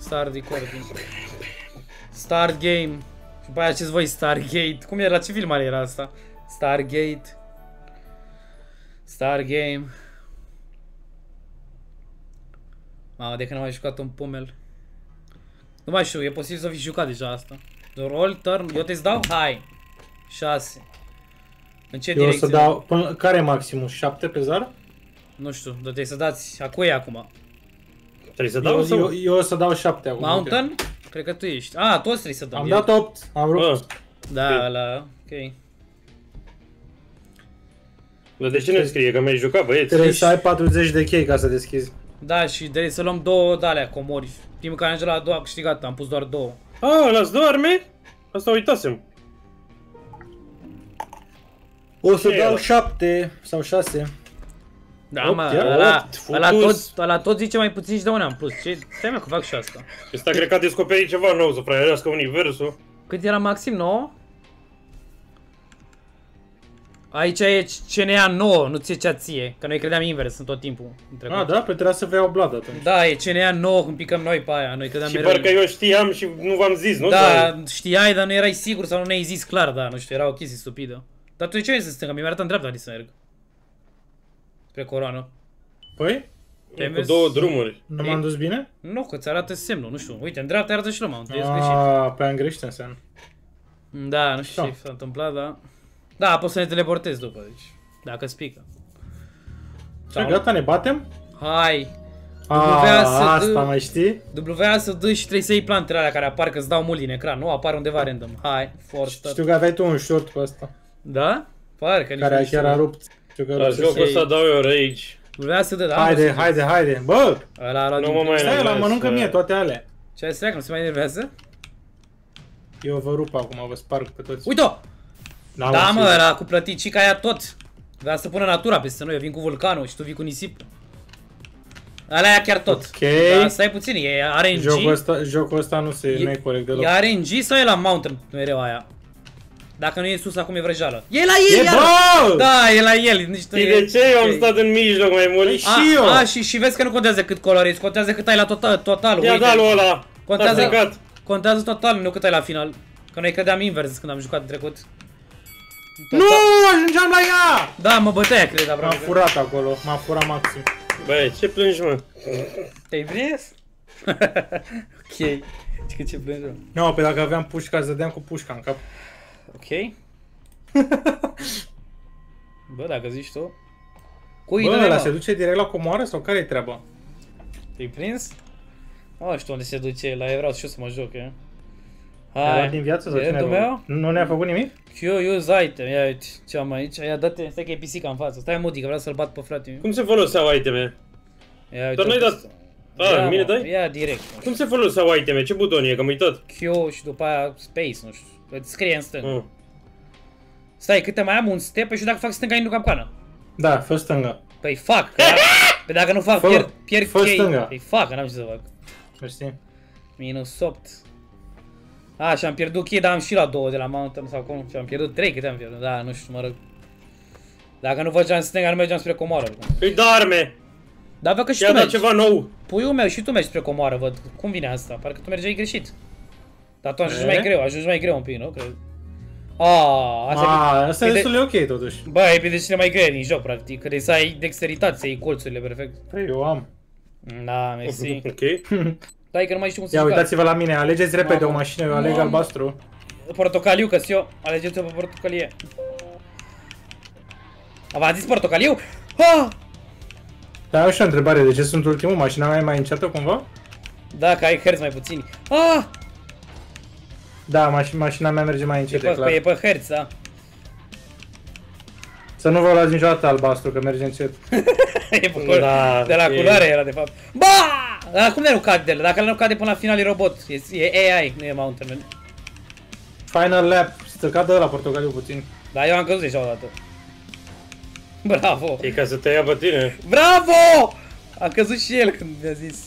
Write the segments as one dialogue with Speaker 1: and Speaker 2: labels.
Speaker 1: Start recording. Start game. Și după aia ce-ți voi Stargate? Cum era? Ce filmare era asta? Stargate. Star game. Mamă, de când n-am mai jucat un pomel. Nu mai știu, e posibil să fi jucat deja asta. Roll, turn, eu te-ți dau? Hai. 6. În ce direcție?
Speaker 2: Eu o să dau, până, care e maximul? 7 pe zar?
Speaker 1: Nu știu, dar trebuie să dați, a cui e acum?
Speaker 3: Trebuie să dau sau?
Speaker 2: Eu o să dau 7 acum.
Speaker 1: Mountain? Cred că tu ești. Ah, toți trebuie să dăm.
Speaker 2: Am dat 8, am rupt.
Speaker 1: Da, ăla, ok.
Speaker 3: Dar de ce ne scrie? Că mi-ai jucat, băieți?
Speaker 2: Trebuie să ai 40 de chei ca să deschizi.
Speaker 1: Da, și trebuie să luăm 2 de alea comori. Primul care ajunge la 2 a câștigat, am pus doar 2.
Speaker 3: Ah, las 2 arme? Asta uitasem.
Speaker 2: O să
Speaker 3: Ce
Speaker 2: dau
Speaker 3: era?
Speaker 2: 7 sau 6.
Speaker 1: Da,
Speaker 2: Opt,
Speaker 1: mă,
Speaker 2: chiar?
Speaker 1: ăla tot zice mai puțin și de una în plus. Ce? Stai mă că fac și asta.
Speaker 3: Ăsta cred că a descoperit ceva nou, să fraierească universul.
Speaker 1: Cât era maxim? 9? Aici e CNA 9, nu ți-e cea ție. Că noi credeam invers în tot timpul.
Speaker 2: Ah, da? Pe trebuia să vă iau blad atunci.
Speaker 1: Da, e CNA 9 când picăm noi pe aia. Noi credeam
Speaker 3: Și
Speaker 1: mereu.
Speaker 3: parcă eu știam și nu v-am zis, nu?
Speaker 1: Da, știai, dar nu erai sigur sau nu ne-ai zis clar, da, nu știu, era o chestie stupidă. Dar tu de ce vrei să stânga? Mi-a arătat în dreapta unde să merg. Spre coroană.
Speaker 2: Păi?
Speaker 3: E cu 2 drumuri.
Speaker 2: Nu m-am dus bine?
Speaker 1: Nu, că ți arată semnul, nu știu. Uite, în dreapta arată și lumea, te-ai greșit.
Speaker 2: Aaa, pe am greșit înseamnă.
Speaker 1: Da, nu știu ce s-a întâmplat, da. Da, poți să ne teleportezi după, deci. Dacă-ți pică.
Speaker 2: Ce, gata, ne batem?
Speaker 1: Hai.
Speaker 2: Asta mai știi?
Speaker 1: WASD și trebuie să iei plantele alea care apar că îți dau mult din ecran, nu? Apar undeva random. Hai, forță.
Speaker 2: Știu că aveai tu un short pe ăsta.
Speaker 1: Da? Parcă nici
Speaker 2: Care
Speaker 1: nu
Speaker 2: chiar a rupt. Știu că
Speaker 3: La jocul ăsta dau eu rage.
Speaker 1: WASD, da.
Speaker 2: Haide. Bă!
Speaker 1: Ăla a luat
Speaker 3: Nu
Speaker 1: din
Speaker 3: mă
Speaker 1: plin.
Speaker 3: mai
Speaker 2: Stai, ăla
Speaker 3: enervez,
Speaker 2: mănâncă mie toate alea.
Speaker 1: Ce ai să treacă, nu se mai enervează?
Speaker 2: Eu vă rup acum, vă sparg pe toți.
Speaker 1: Uite-o!
Speaker 2: Da,
Speaker 1: Da, mă, ăla cu plăticica aia tot. Vrea să pună natura peste noi, eu vin cu vulcanul și tu vii cu nisip. Alea aia chiar tot.
Speaker 2: Ok.
Speaker 1: Da, stai puțin, e RNG.
Speaker 2: Jocul ăsta nu e corect deloc.
Speaker 1: E RNG sau e la mountain mereu aia? Dacă nu e sus, acum e vrăjeală. E la el,
Speaker 2: E,
Speaker 1: iar!
Speaker 2: bă!
Speaker 1: Da, e la el. Nici
Speaker 3: Și de ce eu am stat în mijloc mai mult?
Speaker 2: Și eu.
Speaker 1: Și vezi că nu contează cât colorezi, contează cât ai la total.
Speaker 3: Ia
Speaker 1: Uite.
Speaker 3: dalul ăla.
Speaker 1: Contează total, nu cât ai la final. Că noi credeam invers când am jucat în trecut.
Speaker 2: Nu, ajungeam la ea!
Speaker 1: Da, mă bătea, cred,
Speaker 2: M-am
Speaker 1: aproape.
Speaker 2: furat acolo, m-am furat maxim.
Speaker 3: Băi, ce plângi, mă?
Speaker 1: Te-ai prins? Ok. Ce plângi, mă?
Speaker 2: Nu, pe dacă aveam pușca, îți dădeam cu pușca în cap.
Speaker 1: Ok. Bă, dacă zici tu. Cui
Speaker 2: Bă,
Speaker 1: dă-i,
Speaker 2: ăla
Speaker 1: mă?
Speaker 2: se duce direct la comoară sau care-i treaba?
Speaker 1: Te-ai prins? Nu știu unde se duce el, vreau și eu să mă joc, e.
Speaker 2: Ne-a luat din viață sau
Speaker 1: E
Speaker 2: cine
Speaker 1: rândul
Speaker 2: a luat?
Speaker 1: meu?
Speaker 2: Nu ne-a făcut nimic?
Speaker 1: Use item, ia uite ce am aici. Ia dă-te, stai că e pisica în față. Stai modi că vreau să-l bat pe frate meu.
Speaker 3: Cum se foloseau iteme?
Speaker 1: Ia uite.
Speaker 3: Doar n-ai dat... A, mine dai?
Speaker 1: Ia direct.
Speaker 3: Cum se foloseau iteme? Ce buton e? Că am uitat.
Speaker 1: Q și după aia space, nu știu. Îți scrie în stânga. Stai, câte mai am un step și dacă fac stânga intru capcană.
Speaker 2: Da, fă stânga.
Speaker 1: Păi fac, pe dacă nu fac pierd
Speaker 2: fă
Speaker 1: chei.
Speaker 2: stânga.
Speaker 1: Păi fac, n-am ce să fac.
Speaker 2: Știi?
Speaker 1: Minus 8. A, și am pierdut chei, dar am și la 2 de la mountain sau cum. Și am pierdut 3, câte am pierdut? Da, nu știu, mă rog. Dacă nu făceam stânga, nu mergeam spre comoară.
Speaker 3: Îi da arme!
Speaker 1: Da, văd că și
Speaker 3: I-a
Speaker 1: tu
Speaker 3: dat
Speaker 1: mergi.
Speaker 3: ceva nou.
Speaker 1: Puiul meu și tu mergi spre comoară, văd. Cum vine asta? Parcă tu mergeai greșit. Dar tu ajungi mai greu un pic, nu? Cred.
Speaker 2: Asta e destul de ok totuși.
Speaker 1: Bă, e pe de cele mai grele din joc, practic. Că trebuie să ai dexteritate, să iei colțurile perfect.
Speaker 2: Păi, eu am.
Speaker 1: Da, mersi.
Speaker 3: Ok.
Speaker 1: Dai că nu mai știu cum să
Speaker 2: Ia
Speaker 1: jucați.
Speaker 2: uitați-vă la mine, alegeți repede o mașină, eu aleg albastru.
Speaker 1: Portocaliu, că-s eu. Alegeți-o pe portocalie. V-am zis portocaliu?
Speaker 2: Dar am și o întrebare, de ce sunt ultimul? Mașina mea e mai înceată cumva?
Speaker 1: Da, că ai herți mai puțini.
Speaker 2: Da, mașina mea merge mai încet, clar.
Speaker 1: E pe herți, da.
Speaker 2: Să nu vă luați niciodată albastru, că merge încet.
Speaker 1: E pe de la culoare era, de fapt. Dar cum de nu cade de la? Dacă nu cade până la final e robot. E AI, nu e mountain man.
Speaker 2: Final lap, să cadă ăla portocaliu puțin.
Speaker 1: Da, eu am căzut deja o dată. Bravo!
Speaker 3: E ca să te ia pe tine.
Speaker 1: Bravo! A căzut și el când mi-a zis.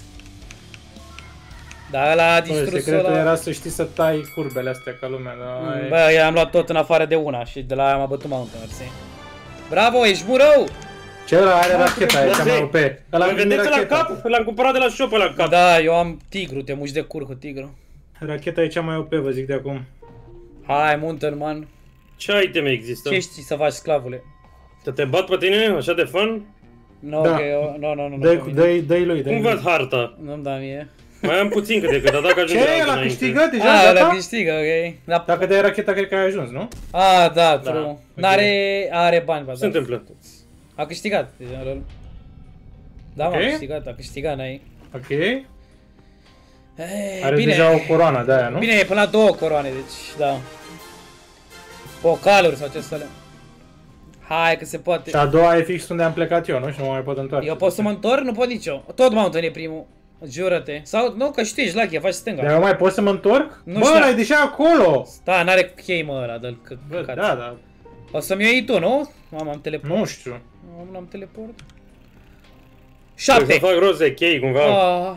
Speaker 1: Da, ăla a distrus
Speaker 2: Secretul era să știi să tai curbele astea ca lumea, dar...
Speaker 1: Bă, eu am luat tot în afară de una și de la aia m-a bătut mountain, mersi. Bravo, ești bun rău!
Speaker 2: Ce ăla are racheta, e cea mai OP. Ăla
Speaker 3: Îl
Speaker 2: prinde
Speaker 3: vedeți la
Speaker 2: racheta.
Speaker 3: cap? L-am cumpărat de la shop la cap.
Speaker 1: Da, eu am tigru, te muși de cur cu tigru.
Speaker 2: Racheta e cea mai OP, vă zic de acum.
Speaker 1: Hai, Mountain Man.
Speaker 3: Ce iteme există?
Speaker 1: Ce știi să faci, sclavule?
Speaker 3: Să te bat pe tine? Așa de fun?
Speaker 1: No,
Speaker 2: Da.
Speaker 1: ok, nu.
Speaker 2: Dă-i lui,
Speaker 3: Cum văd harta?
Speaker 1: Nu-mi da mie.
Speaker 3: Mai am puțin cât de cât, dar dacă ajunge
Speaker 2: Ce? Ăla câștigă deja,
Speaker 1: Ah, ăla
Speaker 2: gata?
Speaker 1: câștigă, ok. Da.
Speaker 2: Dacă dai racheta, cred că ai ajuns, nu?
Speaker 1: Ah, da,
Speaker 3: Da,
Speaker 1: true.
Speaker 3: ok.
Speaker 1: Are bani,
Speaker 3: Ce se întâmplă?
Speaker 1: A câștigat, deja, lol. Da,
Speaker 2: Ok.
Speaker 1: a câștigat, n-ai.
Speaker 2: Ok.
Speaker 1: Ei,
Speaker 2: Are
Speaker 1: bine.
Speaker 2: deja o coroană de aia, nu?
Speaker 1: Bine, e până la 2 coroane, deci, da. Pocaluri sau ce să le... Hai că se poate.
Speaker 2: Și a doua e fix unde am plecat eu, nu? Și nu mă mai pot întoarce.
Speaker 1: Eu pot să mă întorc? Nu pot nici eu. Tot Mountain e primul. Jură-te. Sau, nu, că și tu ești lucky, faci stânga.
Speaker 2: Dar eu mai pot să mă întorc?
Speaker 1: Nu
Speaker 2: Bă,
Speaker 1: știu.
Speaker 2: ăla e deja acolo!
Speaker 1: Da, n-are chei, mă, ăla, dă-l
Speaker 2: Bă,
Speaker 1: căcat.
Speaker 2: da, da.
Speaker 1: O să-mi iei tu, nu? Am teleport.
Speaker 2: Nu știu.
Speaker 1: Am teleport.
Speaker 3: Trebuie
Speaker 1: 7!
Speaker 3: să fac rost de chei cumva.
Speaker 1: Ah,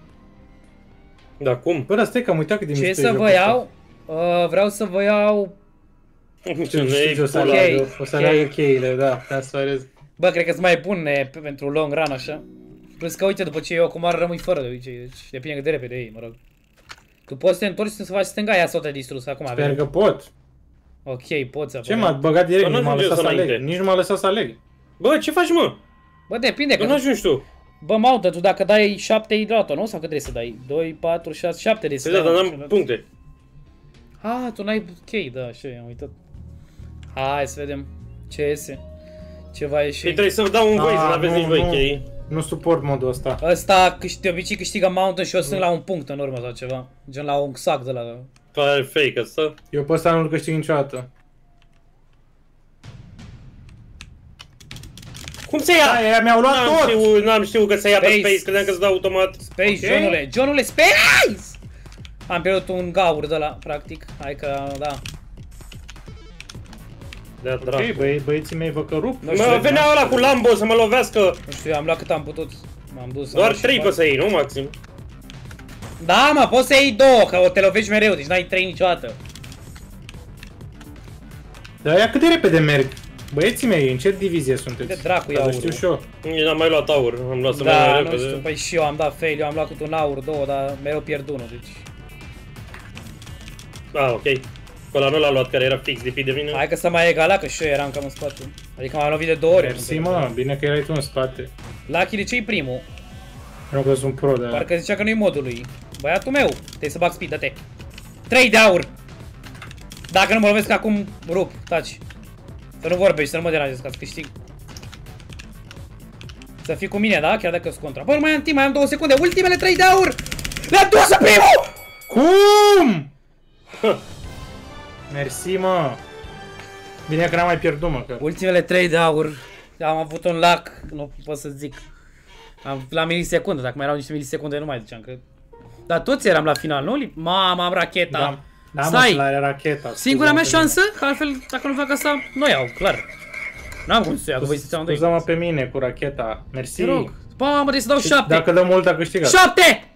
Speaker 3: Dar cum?
Speaker 2: Bă, dar stai că am uitat cât de
Speaker 1: ce
Speaker 2: mișto e
Speaker 1: să
Speaker 2: jocul
Speaker 1: vă
Speaker 2: ăsta.
Speaker 1: iau? Vreau să vă iau...
Speaker 3: Nu știu,
Speaker 2: Știu ce o să
Speaker 1: Ok,
Speaker 2: aleagă, o să
Speaker 1: ok.
Speaker 2: aleagă cheile, da, transferez.
Speaker 1: Bă, cred că-s mai bun pentru long run așa. Plus că uite, după ce eu acum rămâi fără de obicei, deci depinde cât de repede ei, mă rog. Tu poți să te întorci să faci stânga, ia sau te-a distrus acum,
Speaker 2: Sper
Speaker 1: avem.
Speaker 2: că pot.
Speaker 1: Ok, poți să
Speaker 2: Ce m-a băgat direct,
Speaker 3: Bă,
Speaker 2: nici nu m-a
Speaker 3: n-ajunge
Speaker 2: lăsat
Speaker 3: eu
Speaker 2: să
Speaker 3: să
Speaker 2: aleg.
Speaker 3: înainte.
Speaker 2: Nici nu m-a lăsat să aleg.
Speaker 3: Bă, ce faci, mă?
Speaker 1: Bă, depinde,
Speaker 3: Că nu
Speaker 1: că...
Speaker 3: ajungi tu.
Speaker 1: Bă, Maută, tu dacă dai 7 hidrato, nu? Sau cât trebuie să dai? 2, 4, 6, 7 de să
Speaker 3: Păi da,
Speaker 1: dai.
Speaker 3: dar n-am puncte.
Speaker 1: Ah, tu n-ai chei, da, așa, am uitat. Hai să vedem ce iese. Ce va
Speaker 3: Păi
Speaker 1: ieși.
Speaker 3: trebuie să dau un voi, să n-aveți nici voi chei.
Speaker 2: Nu suport modul ăsta.
Speaker 1: Ăsta de obicei câștigă Mountain și eu sunt la un punct în urmă sau ceva. Gen la un sac de la...
Speaker 3: Pare fake asta.
Speaker 2: Eu pe ăsta nu-l câștig niciodată.
Speaker 3: Cum se ia?
Speaker 2: Aia mi-au luat tot!
Speaker 3: N-am știut că se ia pe
Speaker 1: Space.
Speaker 3: space, credeam că se dă automat.
Speaker 1: Space,
Speaker 2: Ok.
Speaker 1: Johnule, Johnule, Space! Am pierdut un gaur de la, practic. Hai că, da.
Speaker 3: De dracu.
Speaker 2: Ok, băieții mei vă cărup.
Speaker 1: Nu știu,
Speaker 3: Mă, venea ăla cu Lambo să mă lovească.
Speaker 1: Nu știu, am luat cât am putut. M-am dus.
Speaker 3: Doar
Speaker 1: am luat
Speaker 3: 3
Speaker 1: și
Speaker 3: poți să iei, nu maxim?
Speaker 1: Da, mă, poți să iei 2, că o te lovești mereu, deci n-ai 3 niciodată.
Speaker 2: Dar ia cât de repede merg. Băieții mei, în ce divizie sunteți?
Speaker 1: De dracu
Speaker 2: Ca
Speaker 1: iau
Speaker 2: să
Speaker 1: aurul.
Speaker 2: știu și eu.
Speaker 3: Nici n-am mai luat aur, am luat să merg
Speaker 1: Da,
Speaker 3: mai
Speaker 1: nu știu,
Speaker 3: repede.
Speaker 1: păi și eu am dat fail, eu am luat cât un aur, 2, dar mereu pierd unul, deci...
Speaker 3: Ah, ok. Pe ăla nu l-a luat, care era fix de de mine.
Speaker 1: Hai că să mai egala, că și eu eram cam în spate. Adică m-am lovit de 2 ori.
Speaker 2: Mersi, mă, bine că erai tu în spate.
Speaker 1: Lucky, de ce-i primul?
Speaker 2: Nu că sunt pro de aia.
Speaker 1: Parcă zicea că nu-i modul lui. Băiatul meu, trebuie să bag speed, dă-te. 3 de aur! Dacă nu mă lovesc acum, rup, taci. Să nu vorbești, să nu mă deranjezi ca să câștig. Să fii cu mine, da? Chiar dacă sunt contra. Bă, nu mai am timp, mai am 2 secunde. Ultimele 3 de aur! Le-am dus în primul!
Speaker 2: Cum? Mersi, mă. Bine că n-am mai pierdut, mă, că...
Speaker 1: Ultimele 3 de aur. Am avut un lac, nu pot să zic. La milisecundă, dacă mai erau niște milisecunde, nu mai ziceam, cred. Dar toți eram la final, nu? Mama, am racheta.
Speaker 2: Da, da, mă,
Speaker 1: Stai.
Speaker 2: și la racheta.
Speaker 1: Singura mea
Speaker 2: Scuza-mă
Speaker 1: șansă, că altfel, dacă nu fac asta, nu iau, clar. N-am cum să iau, că voi sunteți amândoi.
Speaker 2: Scuza-mă pe mine cu racheta. Mersi.
Speaker 1: Te rog. Mamă, trebuie să dau 7.
Speaker 2: Dacă dă mult, a câștigat.
Speaker 1: 7!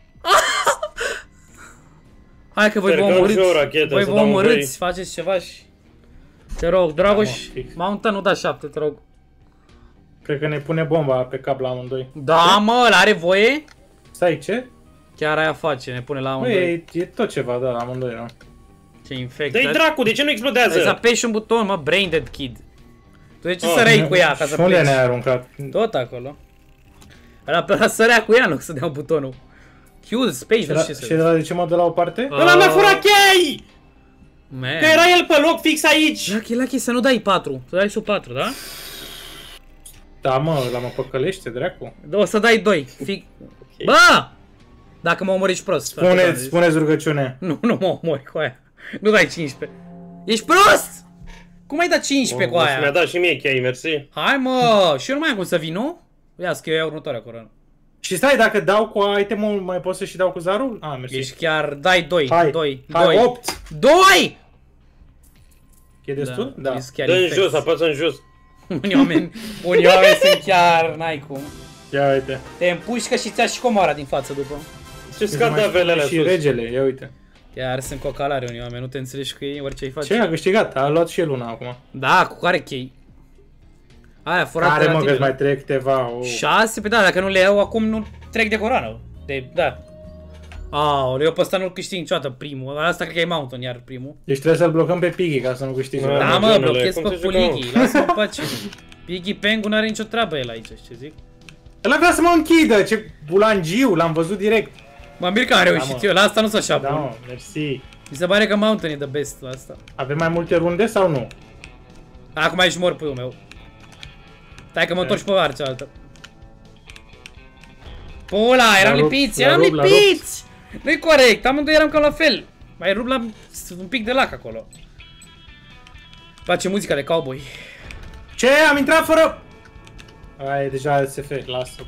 Speaker 1: Hai că voi vă
Speaker 3: Sper că am și eu o
Speaker 1: omorâți.
Speaker 3: rachetă
Speaker 1: Voi
Speaker 3: să
Speaker 1: vă
Speaker 3: dau un
Speaker 1: omorâți, faceți ceva și... Te rog, Dragoș,
Speaker 2: Da, mă, fix.
Speaker 1: Mountain nu da 7, te rog.
Speaker 2: Cred că ne pune bomba pe cap la amândoi.
Speaker 1: Da, mă, ăla are voie?
Speaker 2: Stai, ce?
Speaker 1: Chiar aia face, ne pune la
Speaker 2: Băi,
Speaker 1: amândoi.
Speaker 2: e tot ceva, da, la amândoi, da.
Speaker 1: Ce infect.
Speaker 3: Dă-i dracu, de ce nu
Speaker 1: Trebuie să
Speaker 3: explodează?
Speaker 1: apeși un buton, mă, brain dead kid. Tu de ce
Speaker 3: Ah,
Speaker 1: săreai cu ea ca să
Speaker 2: Și unde
Speaker 1: pleci?
Speaker 2: ne-ai aruncat?
Speaker 1: Tot acolo. Ăla pe ăla sărea cu ea în loc să dea butonul. Q, space,
Speaker 2: Și
Speaker 1: nu
Speaker 2: la-
Speaker 1: știu ce
Speaker 2: și
Speaker 1: să...
Speaker 2: de la de ce mă dă la o parte?
Speaker 3: Ăla mi-a furat chei!
Speaker 1: Man.
Speaker 3: Că era el pe loc fix aici!
Speaker 1: Lucky, să nu dai 4, să dai sub 4, da?
Speaker 2: Da, mă, la mă păcălește, dracu.
Speaker 1: O să dai 2. Bă! Dacă mă omori, ești prost.
Speaker 2: Spuneți rugăciune.
Speaker 1: Nu mă omori cu aia. Nu dai 15. Ești prost! Cum ai dat 15 cu
Speaker 3: Mi-a
Speaker 1: aia?
Speaker 3: dat și mie chei, mersi.
Speaker 1: Hai mă, și eu nu mai am cum să vin, nu? Ia că eu iau următoarea coroană.
Speaker 2: Și stai, dacă dau cu itemul, mai pot să și dau cu zarul? Ah, mersi.
Speaker 1: Ești chiar, dai 2,
Speaker 2: Hai,
Speaker 1: 2,
Speaker 2: hai,
Speaker 1: 2.
Speaker 2: 8!
Speaker 1: 2!
Speaker 2: E destul? Da.
Speaker 1: ești chiar
Speaker 3: Dă în
Speaker 1: infect.
Speaker 3: jos, apasă în jos.
Speaker 1: Unii oameni sunt chiar, n-ai cum.
Speaker 2: Ia uite.
Speaker 1: Te împușcă și ți-a și comoara din față după.
Speaker 3: Ce scadavelele alea
Speaker 2: Și
Speaker 3: sus.
Speaker 2: regele, ia uite.
Speaker 1: Chiar sunt cocalare unii oameni, nu te înțelegi cu ei, orice îi faci.
Speaker 2: Ce a câștigat? A luat și el una acum.
Speaker 1: Da, cu care chei? Aia, furat
Speaker 2: Care mă, că
Speaker 1: relativ.
Speaker 2: mai trec câteva.
Speaker 1: 6? Pe da, dacă nu le iau acum nu trec de coroană. Da. Aoleu, eu pe ăsta nu câștig niciodată primul. Asta cred că e Mountain iar primul.
Speaker 2: Deci trebuie să-l blocăm pe Piggy ca să nu câștigi.
Speaker 3: Da.
Speaker 1: Da, mă,
Speaker 3: genele,
Speaker 1: blochez
Speaker 3: cum
Speaker 1: pe
Speaker 3: se jucă,
Speaker 1: Puligi. Lasă-mă în pace. Piggy Pengu n-are nicio treabă el aici, ce zic?
Speaker 2: Ăla vrea să mă închidă, ce bulangiu, l-am văzut direct.
Speaker 1: Mă mir că am reușit
Speaker 2: mă.
Speaker 1: eu, la asta nu sunt așa
Speaker 2: Da,
Speaker 1: bun.
Speaker 2: mă, mersi.
Speaker 1: Mi se pare că Mountain e the best la asta.
Speaker 2: Avem mai multe runde sau nu?
Speaker 1: Acum aici mor puiul meu. Stai că mă întorc pe partea cealaltă. Pula, eram
Speaker 2: L-a rupt,
Speaker 1: lipiți,
Speaker 2: l-a
Speaker 1: eram
Speaker 2: rupt, l-a
Speaker 1: lipiți! Nu-i corect, amândoi eram cam la fel. Mai rup la un pic de lac acolo. Face muzica de cowboy.
Speaker 2: Ce? Am intrat fără... Aia e deja SF, lasă.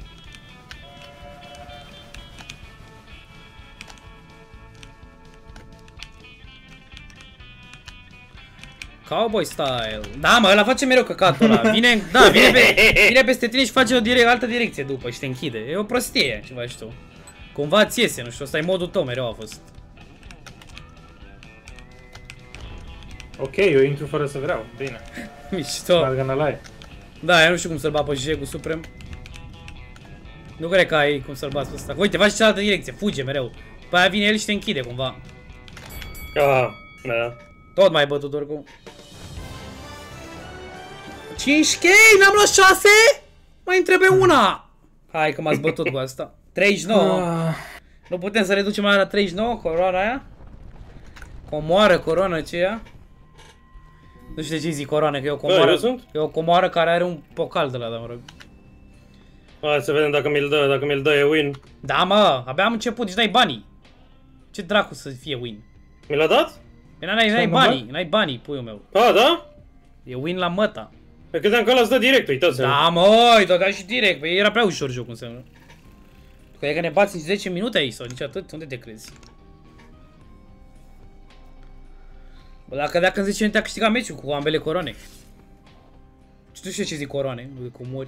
Speaker 1: Cowboy style. Da, mă, ăla face mereu căcatul ăla. Vine vine peste tine și face o altă direcție după și te închide. E o prostie, ce faci tu. Cumva ți iese, nu știu, ăsta e modul tău, mereu a fost.
Speaker 2: Ok, eu intru fără să vreau, bine.
Speaker 1: Mișto.
Speaker 2: Marganalai.
Speaker 1: Da, eu nu știu cum să-l bat pe Jegu Suprem. Nu cred că ai cum să-l bați pe ăsta. Uite, faci cealaltă direcție, fuge mereu. Pe aia vine el și te închide cumva.
Speaker 3: Ah, da.
Speaker 1: Tot mai bătut oricum. 5K, n-am luat 6? Mai îmi trebuie una. Hai că m-ați bătut cu asta. 39. Nu putem să reducem aia la 39, coroana aia? Comoară, coroană, ce ea? Nu știu de ce zic coroană, că e o comoară.
Speaker 3: eu sunt?
Speaker 1: E o comoară care are un pocal de la, da, mă rog.
Speaker 3: Hai să vedem dacă mi-l dă, dacă mi-l dă e win.
Speaker 1: Da, mă, abia am început, deci n-ai banii. Ce dracu să fie win?
Speaker 3: Mi l-a dat?
Speaker 1: N-ai banii, n-ai banii, puiul meu.
Speaker 3: Ah, da?
Speaker 1: E win la măta.
Speaker 3: Eu credeam că ăla îți dă direct, uitați-mă.
Speaker 1: Da, măi, dădea și direct, bă, era prea ușor jocul înseamnă. Că ne bați în 10 minute aici sau nici atât, unde te crezi? Bă, dacă în 10 minute a câștigat meciul cu ambele coroane. Nu știu ce zic coroane, nu cu mori.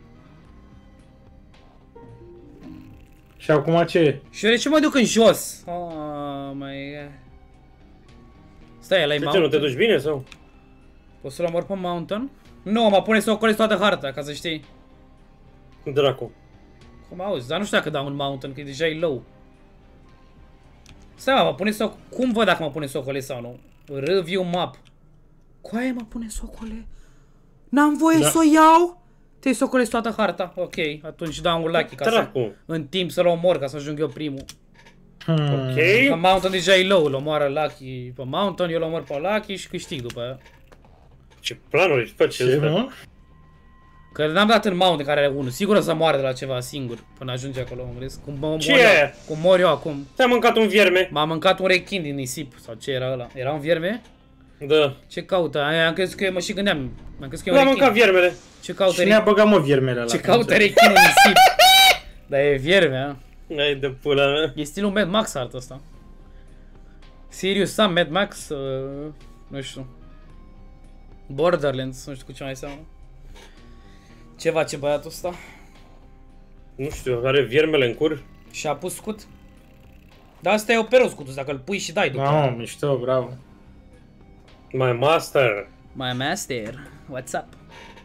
Speaker 2: Și acum ce?
Speaker 1: Și eu de ce mă duc în jos? Oh, my... Stai, ăla-i
Speaker 3: De ce, nu te
Speaker 1: Mountain?
Speaker 3: duci bine sau?
Speaker 1: Poți să-l omor pe Mountain? Nu, mă pune să ocolesc toată harta, ca să știi.
Speaker 3: Dracu.
Speaker 1: Cum auzi? Dar nu știu dacă dau un Mountain, că deja e low. Stai, mă pune să... Cum văd dacă mă pune să ocolesc sau nu? Review map. Coaie mă pune să ocole? N-am voie să o iau? Te-ai să ocolesc toată harta? Ok, atunci dau un lucky ca să...
Speaker 3: Dracu.
Speaker 1: În timp să-l omor, ca să ajung eu primul.
Speaker 3: Ok.
Speaker 1: Că Mountain deja e low, îl omoară Lucky pe Mountain, eu îl omor pe Lucky și câștig după aia.
Speaker 3: Ce planuri faci
Speaker 2: Ce, mă?
Speaker 1: Că n-am dat în Mountain care are 1, sigur o să moară de la ceva singur până ajunge acolo, mă gândesc. Cum mor eu acum.
Speaker 3: Te-a mâncat un vierme.
Speaker 1: M-a mâncat un rechin din nisip, sau ce era ăla? Era un vierme?
Speaker 3: Da.
Speaker 1: Ce caută? Am crezut că mă și gândeam. Am crezut că e un
Speaker 3: L-a
Speaker 1: rechin.
Speaker 3: mâncat viermele.
Speaker 1: Ce caută
Speaker 2: Și ne-a băgat, mă, viermele ăla.
Speaker 1: Ce caută rechinul în nisip? Dar e vierme, a?
Speaker 3: Ai de pula mea.
Speaker 1: E stilul Mad Max art ăsta. Serious Sam, Mad Max, nu știu. Borderlands, nu știu cu ce mai seamănă. Ce face băiatul ăsta?
Speaker 3: Nu știu, are viermele în cur.
Speaker 1: Și-a pus scut? Dar asta e operul scutul, dacă îl pui și dai după.
Speaker 2: No, mișto, bravo.
Speaker 3: My master.
Speaker 1: My master, what's up?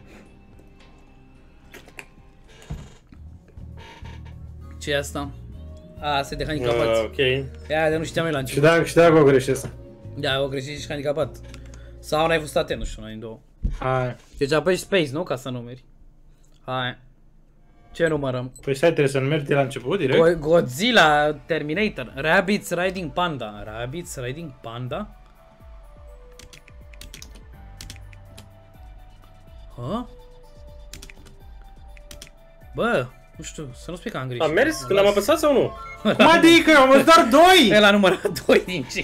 Speaker 1: Ce e asta? A, asta e de handicapați.
Speaker 3: Ok.
Speaker 1: Ia, de nu știam eu la
Speaker 2: Și
Speaker 1: început.
Speaker 2: dacă o greșesc.
Speaker 1: Da, o greșit și handicapat. Sau n-ai fost atent, nu știu, una din două.
Speaker 2: Hai.
Speaker 1: Deci apeși space, nu? Ca să numeri. Hai. Ce numărăm?
Speaker 2: Păi stai, trebuie să numeri de la început, direct?
Speaker 1: Godzilla, Terminator, Rabbids Riding Panda. Rabbids Riding Panda? Hă? Bă, nu știu, să nu spui că am greșit.
Speaker 3: A mers? Când am apăsat sau nu?
Speaker 2: Cum adică? Am văzut doar 2!
Speaker 1: El a numărat 2 din 5.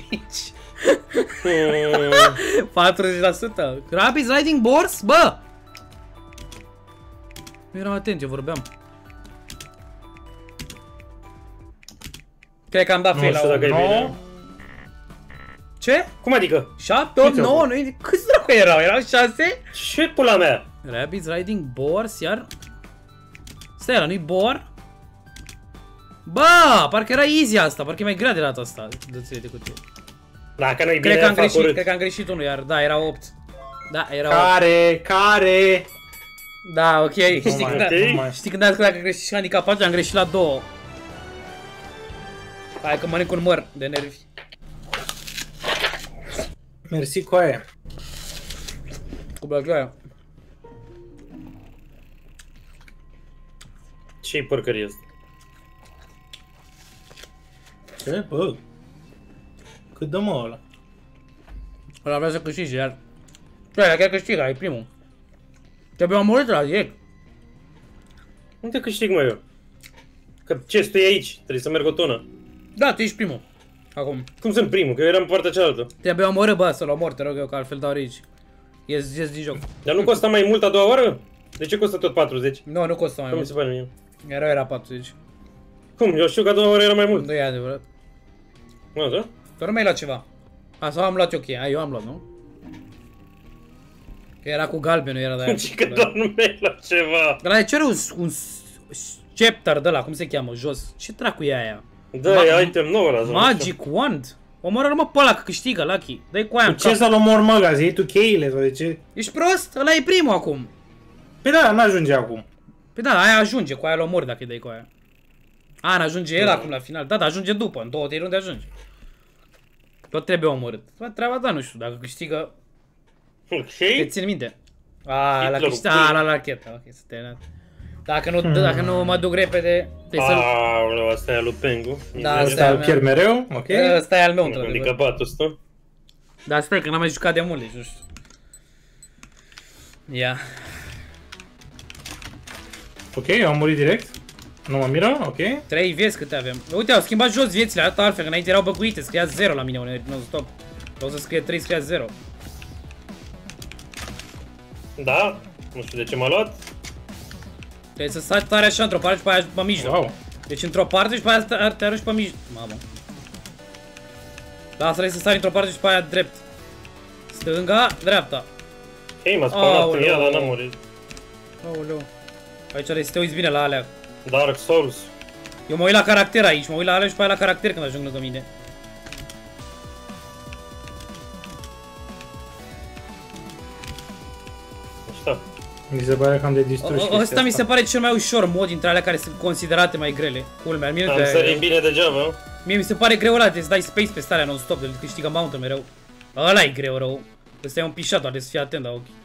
Speaker 1: 40%. Rabbids Riding Boars? Bă! Nu eram atent, eu vorbeam. Cred că am dat
Speaker 3: Nu
Speaker 1: fail
Speaker 3: știu
Speaker 1: la
Speaker 3: dacă e
Speaker 1: 1.
Speaker 3: bine.
Speaker 1: Ce?
Speaker 3: Cum adică?
Speaker 1: 7, 8,
Speaker 2: Uite,
Speaker 1: 9, nu câți dracu erau? Erau 6?
Speaker 3: Ce pula mea?
Speaker 1: Rabbids Riding Boars, iar... Stai, ăla nu-i boar? Bă, parcă era easy asta, parcă e mai grea de data asta. Dă-ți-le de cutie.
Speaker 3: Dacă nu-i
Speaker 1: Cred
Speaker 3: bine,
Speaker 1: că am
Speaker 3: fac
Speaker 1: greșit,
Speaker 3: urât.
Speaker 1: cred că am greșit unul, iar da, era 8. Da, era 8.
Speaker 2: Care?
Speaker 1: Da, ok. Știi
Speaker 2: mai-
Speaker 1: când,
Speaker 3: ok.
Speaker 2: nu mai-
Speaker 1: știi când azi dacă greșești handicapat, am greșit la 2. Hai că mănânc un măr de nervi.
Speaker 2: Mersi cu aia.
Speaker 1: Cu blagioaia.
Speaker 3: Ce-i porcărie asta?
Speaker 2: Ce? Bă? Cât dă mă ăla?
Speaker 1: Ăla vrea să câștige, iar... Ăla chiar câștigă, e primul. Trebuie omorât ăla direct.
Speaker 3: Unde câștig, mă, eu? Că ce, e aici? Trebuie să merg o tonă.
Speaker 1: Da, tu ești primul. Acum.
Speaker 3: Cum sunt primul? Că eu eram pe partea cealaltă.
Speaker 1: Trebuie omorât, bă, să-l omor, te rog eu, că altfel dau aici. Ies din joc.
Speaker 3: Dar nu costă mai mult a doua oară? De ce costă tot 40?
Speaker 1: Nu, nu costă mai
Speaker 3: Cum mi
Speaker 1: mult.
Speaker 3: se pare mie?
Speaker 1: Era 40.
Speaker 3: Cum? Eu știu că a doua oară era mai mult.
Speaker 1: Nu e adevărat.
Speaker 3: Nu, da?
Speaker 1: Doar nu mi-ai luat ceva. A, sau am luat eu cheia. Eu am luat, nu? Că era cu galbenul, era de aia.
Speaker 3: Și că doar nu mi-ai luat ceva.
Speaker 1: Dar ce era un scepter de ăla, cum se cheamă, jos? Ce dracu e aia?
Speaker 3: Da, e item nou ăla.
Speaker 1: Magic Wand? Omoră-l mă pe ăla că câștigă, Lucky. Dă-i cu aia
Speaker 2: Cu
Speaker 1: în
Speaker 2: ce
Speaker 1: cap.
Speaker 2: să-l omor, mă, gazi? Iei tu cheile sau de ce?
Speaker 1: Ești prost? Ăla e primul acum.
Speaker 2: Păi da, n-ajunge acum.
Speaker 1: Păi da, aia ajunge, cu aia îl omori dacă îi dai cu aia. A, n-ajunge el acum la final. Da, dar ajunge după, în 2-3 runde ajunge. Tot trebuie omorât. Bă, treaba ta, nu știu, dacă câștigă, te
Speaker 3: Ok.
Speaker 1: țin minte. A, la
Speaker 3: Hitlerul,
Speaker 1: câștigă, a, la racheta, ok, să terminat. Dacă nu mă duc repede, trebuie să-l...
Speaker 3: Aoleu, asta e lui Pengu.
Speaker 1: Da, asta
Speaker 2: Asta
Speaker 1: e
Speaker 2: îl pierd mereu, ok?
Speaker 1: Ăsta e al meu, într-adevăr.
Speaker 3: Handicapatul ăsta.
Speaker 1: Dar stai, că n-am mai jucat de mult, deci nu știu. Ia.
Speaker 2: Ok, eu am murit direct. Nu mă miră, ok.
Speaker 1: 3 vieți câte avem. Uite, au schimbat jos viețile, arată altfel, că înainte erau băguite, scria 0 la mine uneori, non-stop. O să scrie 3, scria 0.
Speaker 3: Da? Nu știu de ce m-a luat.
Speaker 1: Trebuie să sari tare așa într-o parte și pe aia pe mijloc.
Speaker 2: Wow.
Speaker 1: Deci într-o parte și pe aia te arunci pe mijloc. Mamă. Da, trebuie să sari într-o parte și pe aia drept. Stânga, dreapta.
Speaker 3: Ok, m-a spawnat în ea,
Speaker 1: Aoleu.
Speaker 3: dar n-am murit.
Speaker 1: Aoleu. Aici trebuie să te uiți bine la alea.
Speaker 3: Dark Souls.
Speaker 1: Eu mă uit la caracter aici, mă uit la alea și pe aia la caracter când ajung lângă mine.
Speaker 3: Așa.
Speaker 2: Mi se pare că am de distrus chestia
Speaker 1: Ăsta mi se pare cel mai ușor mod dintre alea care sunt considerate mai grele. Culmea, mie,
Speaker 3: Am sărit bine degeaba.
Speaker 1: mie mi se pare greu ăla de să dai space pe starea non-stop, de câștigă mountain mereu. Ăla e greu rău. Ăsta e un pișat, doar de să fii atent la ochi.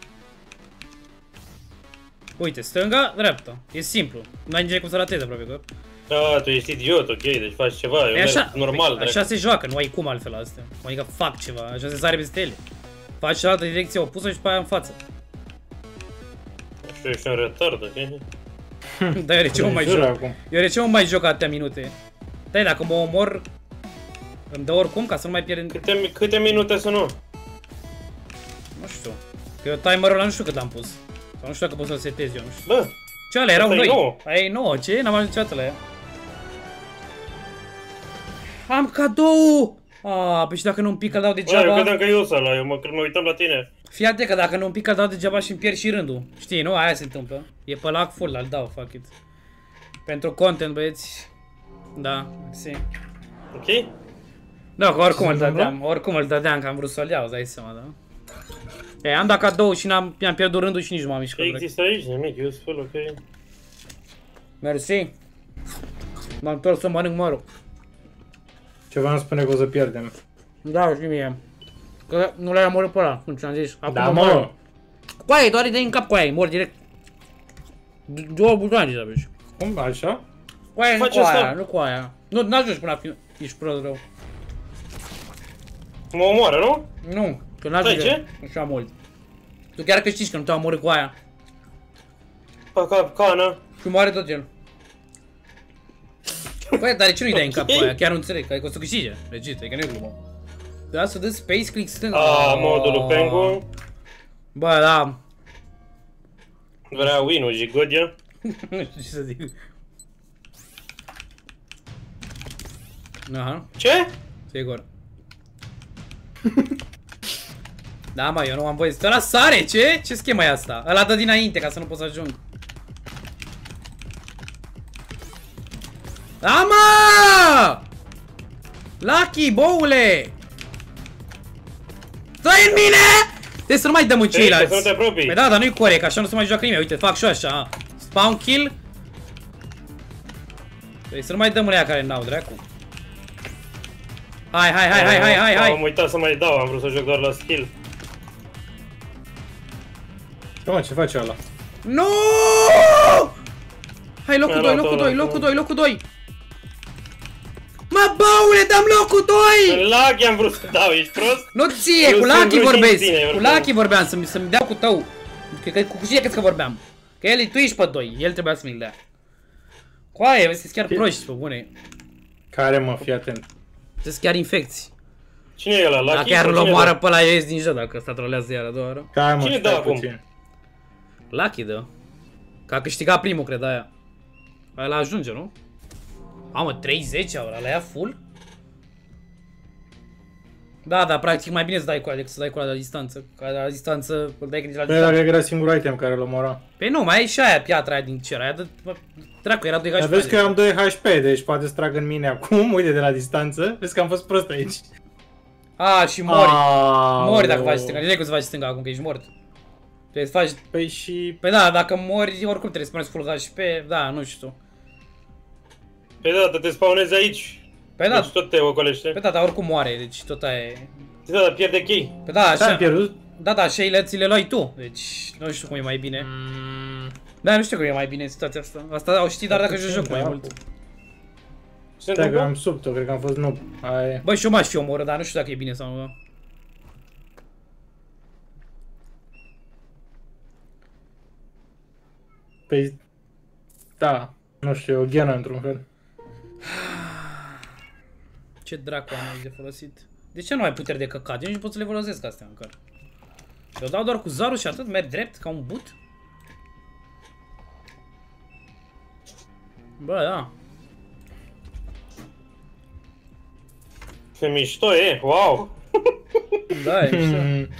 Speaker 1: Uite, stânga, dreapta. E simplu. N-ai nici cum să ratezi aproape că.
Speaker 3: Da, tu ești idiot, ok, deci faci ceva, eu
Speaker 1: E
Speaker 3: merg
Speaker 1: așa,
Speaker 3: normal.
Speaker 1: așa se joacă, nu ai cum altfel astea. Adică fac ceva, așa se sare peste ele. Faci cealaltă direcție opusă și pe aia în față.
Speaker 3: Și eu ești un retard, ok?
Speaker 1: Dar eu de ce mă mai
Speaker 2: Jur
Speaker 1: joc?
Speaker 2: acum.
Speaker 1: Eu de ce mă mai joc atâtea minute? Dai, dacă mă omor, îmi dă oricum ca să nu mai pierd.
Speaker 3: Câte minute să nu?
Speaker 1: Nu știu. Că eu timerul ăla nu știu cât l-am pus. Sau nu știu dacă pot să-l setez eu, nu știu.
Speaker 3: Bă,
Speaker 1: Ce alea erau
Speaker 3: Asta e
Speaker 1: noi?
Speaker 3: nouă.
Speaker 1: Aia e nouă, ce? N-am ajuns niciodată la ea. Am cadou! Ah, păi și dacă nu-mi pică, dau
Speaker 3: eu
Speaker 1: degeaba.
Speaker 3: credeam că eu să-l eu mă uitam la tine.
Speaker 1: Fii atent că dacă nu-mi pică, dau degeaba și îmi pierd și rândul. Știi, nu? Aia se întâmplă. E pe lac full, îl dau, fuck it. Pentru content, băieți. Da, si.
Speaker 3: Ok?
Speaker 1: Da, că oricum
Speaker 2: Ce
Speaker 1: îl
Speaker 2: se întâmplă?
Speaker 1: dădeam, oricum îl dădeam, că am vrut să-l iau, îți dai seama, da? E, am dat cadou și mi-am pierdut rândul și nici nu m-am
Speaker 3: Ce
Speaker 1: mișcat. direct.
Speaker 3: există aici? Nimic, useful, ok?
Speaker 1: Mersi. M-am întors să mănânc mărul.
Speaker 2: Ceva îmi spune că o să pierdem.
Speaker 1: Da, și mie. Că nu l-ai omorât pe ăla, cum ți-am zis. Acum
Speaker 2: Da,
Speaker 1: mă
Speaker 2: mă!
Speaker 1: mor. Cu aia, doar îi dai în cap cu aia, mor direct. Două butoane, să vezi.
Speaker 2: Cum? Așa?
Speaker 1: Cu aia, nu
Speaker 3: Faci
Speaker 1: cu aia,
Speaker 3: asta?
Speaker 1: nu cu aia. Nu, n-ajungi până la fi... Ești prost rău.
Speaker 3: Mă omoară, nu?
Speaker 1: Nu, că n-ajungi
Speaker 3: ce?
Speaker 1: așa mult. Tu chiar că știi că nu te-a omorât cu aia.
Speaker 3: Pa capcană.
Speaker 1: Și moare tot el. Băi, dar de ce nu-i dai în cap cu aia? Chiar nu înțeleg, că o să câștige. Legit, adică nu e glumă. Da, să dă space click stânga.
Speaker 3: Modul lui Pengu.
Speaker 1: Bă, da.
Speaker 3: Vrea win-ul, Jigodia.
Speaker 1: Nu știu ce să zic. Aha,
Speaker 3: Ce?
Speaker 1: sigur. Da, mă, eu nu am voie să... Ăla sare, ce? Ce schemă e asta? Ăla dă dinainte ca să nu pot să ajung. Da, mă! Lucky, boule! Stai în mine! Trebuie să nu mai dăm în
Speaker 3: Să
Speaker 1: ceilalți.
Speaker 3: nu te apropii.
Speaker 1: Păi da, dar nu-i corect, așa nu se mai joacă nimeni. Uite, fac și eu așa. Spawn kill. Trebuie să nu mai dăm în ea care n-au, dracu. Hai.
Speaker 3: Am uitat să mai dau, am vrut să joc doar la skill.
Speaker 2: Mă, ce face ăla?
Speaker 1: Nu! Hai, locul 2. Mă, baule, dăm locul 2!
Speaker 3: În lag i-am vrut să dau, ești prost?
Speaker 1: Nu ție,
Speaker 3: Eu
Speaker 1: cu
Speaker 3: sunt
Speaker 1: Lucky
Speaker 3: rușin
Speaker 1: vorbesc.
Speaker 3: tine,
Speaker 1: Cu
Speaker 3: vorbeam.
Speaker 1: Lucky vorbeam, să-mi dea cu tău. Cu cine crezi că vorbeam? Că el, tu ești pe 2, el trebuia să mi-l dea. Coaie, vezi, sunt chiar proști, pe bune.
Speaker 2: Care mă, fii atent.
Speaker 1: Sunt chiar infecții.
Speaker 3: Cine e ăla? Lucky?
Speaker 1: Dacă chiar
Speaker 3: Sau
Speaker 1: îl
Speaker 3: cine
Speaker 1: omoară
Speaker 3: dă?
Speaker 1: pe ăla, eu ies din joc dacă ăsta trolează iar a doua oară.
Speaker 2: Hai mă,
Speaker 3: Cine dă
Speaker 2: stai
Speaker 3: acum?
Speaker 2: puțin.
Speaker 1: Lucky dă. Că a câștigat primul, cred, aia. Ăla ajunge, nu? Mamă, 30 ăla, la ia full? Da, practic mai bine să dai cu ăla decât să dai cu ăla de la distanță. Că la distanță îl dai când ești la
Speaker 2: Păi dacă
Speaker 1: distanță.
Speaker 2: era singurul item care îl omora.
Speaker 1: Păi nu, mai e și aia piatra aia din cer, aia dracu, era 2 HP.
Speaker 2: Dar vezi că eu am 2 HP, deci poate să trag în mine acum, uite de la distanță. Vezi că am fost prost aici.
Speaker 1: A, și mori. Mori dacă
Speaker 2: Aoleu.
Speaker 1: faci stânga, nu e cum să faci stânga acum, că ești mort. Trebuie să faci...
Speaker 2: Păi și...
Speaker 1: Păi da, dacă mori, oricum trebuie să puneți full HP, da, nu știu.
Speaker 3: Păi da, te spawnezi aici.
Speaker 1: Păi da,
Speaker 3: Deci tot te ocolește.
Speaker 1: păi da, dar oricum moare, deci tot aia e...
Speaker 3: Da, dar pierde chei.
Speaker 1: Păi da,
Speaker 2: Ți-am
Speaker 1: așa...
Speaker 2: pierdut?
Speaker 1: Da, și ți le luai tu, deci nu știu cum e mai bine. Da, nu știu cum e mai bine situația asta. Asta o știi doar dacă joci jocul mai mult.
Speaker 3: Ce se
Speaker 2: Stai că
Speaker 3: întâmplă?
Speaker 2: am sub cred că am fost noob. Aia.
Speaker 1: Bă, și eu m-aș fi omorât, dar nu știu dacă e bine sau nu.
Speaker 2: Păi... Da, nu știu, e o ghenă într-un fel.
Speaker 1: Ce dracu am aici de folosit? De ce nu ai puteri de căcat? Eu nici nu pot să le folosesc astea măcar. Eu dau doar cu zarul și atât, merg drept ca un but? Bă, da.
Speaker 3: Ce mișto e, wow!
Speaker 1: Da, e mișto.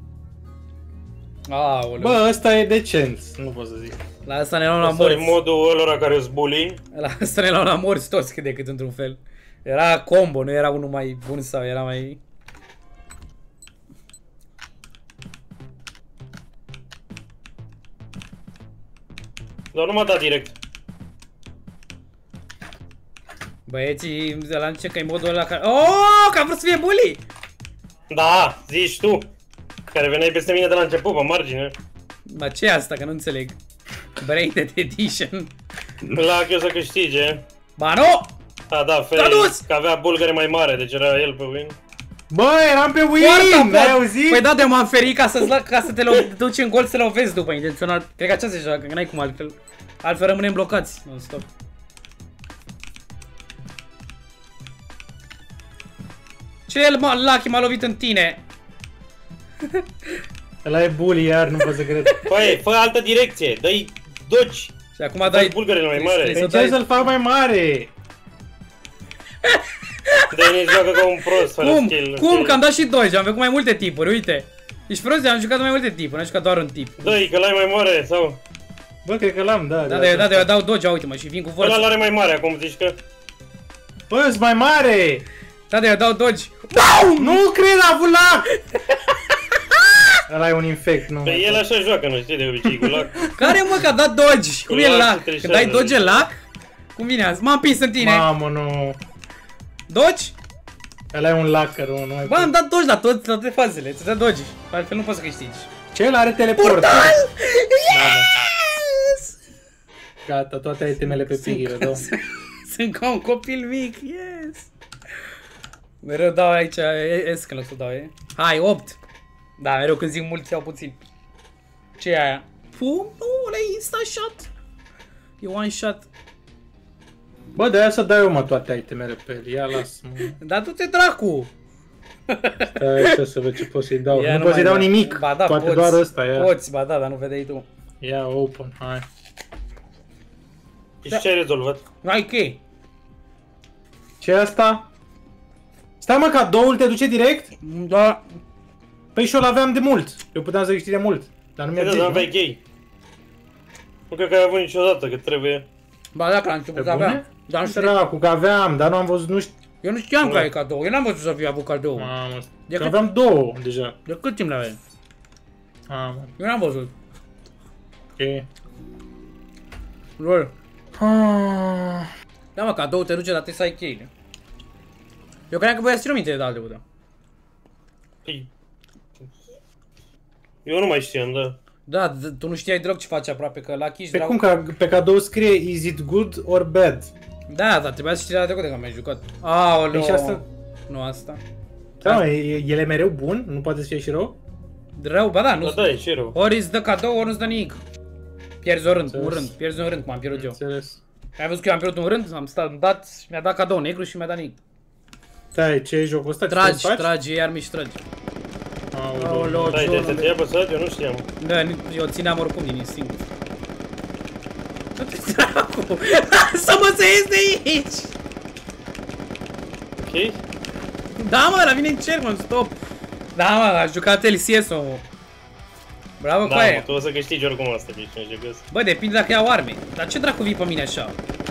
Speaker 1: Aoleu.
Speaker 2: Bă, ăsta e decent, nu pot să zic.
Speaker 1: La asta ne luam la
Speaker 3: Asta e
Speaker 1: morți.
Speaker 3: modul ălora care îți bully.
Speaker 1: La asta ne luam la morți toți cât de cât într-un fel. Era combo, nu era unul mai bun sau era mai...
Speaker 3: Dar nu m-a dat direct.
Speaker 1: Băieții de la început că e modul ăla care... Oh, că a vrut să fie bully!
Speaker 3: Da, zici tu. Care veneai peste mine de la început, pe margine.
Speaker 1: Mă, ce e asta? Că nu înțeleg. Braided Edition.
Speaker 3: La eu să câștige.
Speaker 1: Ba nu!
Speaker 3: A, da,
Speaker 1: S-a dus!
Speaker 3: că avea bulgare mai mare, deci era el pe win.
Speaker 2: Bă, eram pe
Speaker 1: Poarta,
Speaker 2: win, n-ai
Speaker 1: pot.
Speaker 2: auzit?
Speaker 1: Păi da, de m-am ferit ca să te duci în gol să le lovezi după, intenționat. Cred că așa se joacă, că n-ai cum altfel. Altfel rămânem blocați. Non stop. Ce el, Lucky m-a lovit în tine?
Speaker 2: Ăla e bully iar, nu pot să cred.
Speaker 3: Păi, fă altă direcție, dă-i dodge.
Speaker 1: Și acum
Speaker 3: Dai
Speaker 1: dai...
Speaker 3: bulgările mai mare.
Speaker 1: Trebuie să
Speaker 2: Încerc
Speaker 1: dai-
Speaker 2: să-l fac mai mare.
Speaker 3: Dă-i ne joacă ca un prost, fără
Speaker 1: Cum?
Speaker 3: skill.
Speaker 1: Cum? Că am dat și dodge, am făcut mai multe tipuri, uite. Ești prost, am jucat mai multe tipuri, n-am jucat doar un tip.
Speaker 3: Dă-i, că l-ai mai mare, sau...
Speaker 2: Bă, cred că l-am, da.
Speaker 1: Da, eu dau dodge, uite mă, și vin cu
Speaker 3: Ăla
Speaker 1: forță.
Speaker 3: l-are mai mare, acum zici că...
Speaker 2: Bă, sunt mai mare.
Speaker 1: Da, eu dau dodge.
Speaker 2: Nu cred, a avut lac. Ăla e un infect, nu.
Speaker 3: Pe el așa joacă, nu știi, de obicei, cu lac.
Speaker 1: Care mă, că a dat dodge? Cum e
Speaker 3: Lac,
Speaker 1: lac?
Speaker 3: treșează.
Speaker 1: Când dai dodge lac? Cum vine azi? M-am pins în tine.
Speaker 2: Mamă, nu.
Speaker 1: Dodge?
Speaker 2: Ăla e un lacăr, nu mai
Speaker 1: Bă, am dat dodge la toate fazele, ți-a dat dodge. Altfel nu poți să câștigi.
Speaker 2: Ce? El are teleport.
Speaker 1: Portal!
Speaker 2: Mamă.
Speaker 1: Yes!
Speaker 2: Gata, toate itemele pe pingile, da.
Speaker 1: Sunt ca un copil mic, yes! Mereu dau aici, S când o dau, e? Hai, 8! Da, mereu când zic mult, iau puțin. Ce e aia? Pum? Nu, ăla e insta-shot! E one-shot.
Speaker 2: Bă, de aia să dau eu, mă, toate itemele pe el. Ia, lasă-mă.
Speaker 1: Dar du-te dracu!
Speaker 2: Stai așa să văd ce pot să-i dau.
Speaker 1: Ia,
Speaker 2: Nu pot să-i dau
Speaker 1: mai
Speaker 2: nimic.
Speaker 1: Ba da,
Speaker 2: Poate
Speaker 1: poți,
Speaker 2: doar ăsta, ia.
Speaker 1: Poți, ba da, dar nu vedeai tu.
Speaker 2: Ia, open, hai.
Speaker 3: Și ce ai rezolvat?
Speaker 1: Ai chei.
Speaker 2: Ce e asta? Stai mă, cadoul te duce direct?
Speaker 1: Da.
Speaker 2: Păi și eu l-aveam de mult. Eu puteam să câștig de mult. Dar nu
Speaker 3: Păi
Speaker 2: mi-a
Speaker 3: da,
Speaker 2: zis,
Speaker 3: dar
Speaker 2: nu?
Speaker 3: aveai gay. Nu cred că ai avut niciodată, că trebuie...
Speaker 1: Ba da, că la început
Speaker 2: Pe
Speaker 1: aveam.
Speaker 2: bune?
Speaker 1: Dar nu știu,
Speaker 2: Săracu, că aveam, dar nu am văzut, nu știu.
Speaker 1: eu nu știam
Speaker 3: Da.
Speaker 1: că ai cadou. Eu n-am văzut să fie avut cadou.
Speaker 2: Mamă,
Speaker 1: De
Speaker 2: că
Speaker 1: cât-
Speaker 2: aveam două deja.
Speaker 1: De cât timp le aveai? Eu n-am văzut.
Speaker 2: Ok.
Speaker 1: Lol. Da, mă, cadou te duce, dar trebuie să ai cheile. Eu credeam că voia să țin o minte de data trecută.
Speaker 3: Păi... Eu nu mai știam, da.
Speaker 1: Da, tu nu știai deloc ce face aproape, că la Kish
Speaker 2: Pe cum, că pe cadou scrie is it good or bad?
Speaker 1: Da, dar trebuia să știi data trecută că am mai jucat. Aoleu.
Speaker 2: Deci asta...
Speaker 1: Nu asta.
Speaker 2: Da, mă, el e mereu bun? Nu poate să fie și rău?
Speaker 1: Rău, ba da, nu.
Speaker 3: Da, e și rău.
Speaker 1: Ori îți dă cadou, ori nu-ți dă nimic. Pierzi un rând, pierzi un rând, cum am pierdut eu.
Speaker 2: Înțeles.
Speaker 1: Ai văzut că eu am pierdut un rând, am dat, mi-a dat cadou negru și mi-a dat nimic.
Speaker 2: Da, ce e jocul ăsta?
Speaker 1: Tragi, iar mi-și tragi. Aoleu,
Speaker 3: Da, de te-ai apăsat? Eu nu știam.
Speaker 1: Da, eu țineam oricum din instinct. Du-te dracu! Să mă să ies de aici!
Speaker 3: Ok?
Speaker 1: Da, mă, la mine încerc, mă, stop! Da, mă, a jucat LCS-ul. Bravo,
Speaker 3: Da,
Speaker 1: coaie!
Speaker 3: mă, tu o să câștigi oricum asta, că ești un jocos.
Speaker 1: Bă, depinde dacă iau arme. Dar ce dracu vii pe mine așa?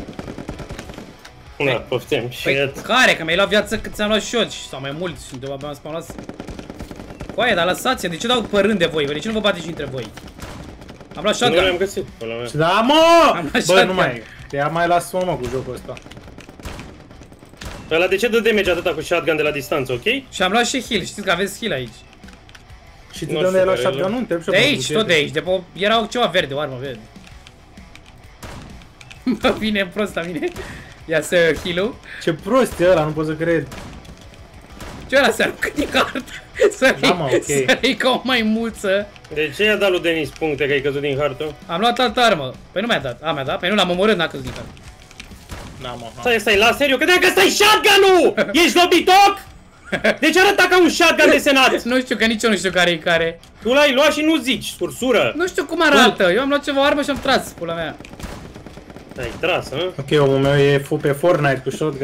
Speaker 3: Da, poftim. Și
Speaker 1: Păi, care? Că mi-ai luat viață cât ți-am luat și eu, sau mai mult, și undeva am spamnat. Coaie, dar lăsați-o, de ce dau pe rând de voi? De ce nu vă bateți între voi? Am luat
Speaker 3: nu
Speaker 1: shotgun.
Speaker 3: le-am găsit, până la mea.
Speaker 2: Da, mă!
Speaker 1: Am luat
Speaker 2: Bă,
Speaker 1: shotgun.
Speaker 2: nu mai. Te-a mai las-o, mă, cu jocul ăsta.
Speaker 3: Ăla de ce dă damage atâta cu shotgun de la distanță, ok?
Speaker 1: Și am luat și heal, știți că aveți heal aici.
Speaker 2: Și tu
Speaker 3: Nu
Speaker 2: de unde ai
Speaker 3: știu
Speaker 2: luat
Speaker 3: care e,
Speaker 2: shotgun? Nu întreb și eu.
Speaker 1: De
Speaker 2: pentru
Speaker 1: aici,
Speaker 2: ce
Speaker 1: tot de
Speaker 2: e.
Speaker 1: aici, de pe... Era ceva verde, o armă verde. Bă, vine prost la mine. Ia să heal-ul.
Speaker 2: Ce prost e ăla, nu pot să cred.
Speaker 1: Ce ăla se aruncă din hartă? Să
Speaker 2: Da, mă, ok.
Speaker 1: să răi ca o maimuță.
Speaker 3: De ce i-a dat lui Denis puncte că ai căzut din hartă?
Speaker 1: Am luat altă armă. Păi nu mi-a dat. A, mi-a dat? Păi nu l-am omorât, n-a căzut din hartă.
Speaker 2: Da, mă, ha.
Speaker 3: Stai, la seriu, credeam că stai shotgun-ul! Ești dobitoc? De ce arăta ca un shotgun desenat?
Speaker 1: Nu știu, că nici eu nu știu care e care.
Speaker 3: Tu l-ai luat și nu zici, sursură.
Speaker 1: Nu știu cum arată. Eu am luat ceva armă și am tras, pula mea.
Speaker 3: Ai tras, hă?
Speaker 2: Ok, omul meu e pe Fortnite cu shotgun.